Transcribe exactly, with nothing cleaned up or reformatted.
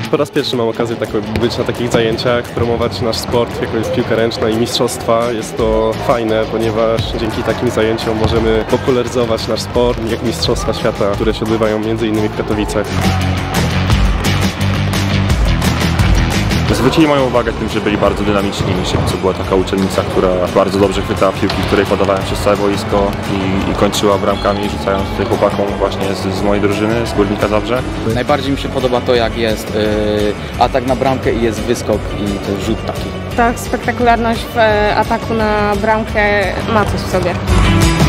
Po raz pierwszy mam okazję tak być na takich zajęciach, promować nasz sport, jaką jest piłka ręczna i mistrzostwa. Jest to fajne, ponieważ dzięki takim zajęciom możemy popularyzować nasz sport, jak mistrzostwa świata, które się odbywają między innymi w Katowicach. Zwrócili moją uwagę tym, że byli bardzo dynamiczni. To była taka uczennica, która bardzo dobrze chwytała piłki, której podawałem przez całe boisko i, i kończyła bramkami, rzucając tutaj chłopakom właśnie z, z mojej drużyny, z Górnika Zabrze. Najbardziej mi się podoba to, jak jest yy, atak na bramkę i jest wyskok i to rzut taki. Ta spektakularność w ataku na bramkę ma coś w sobie.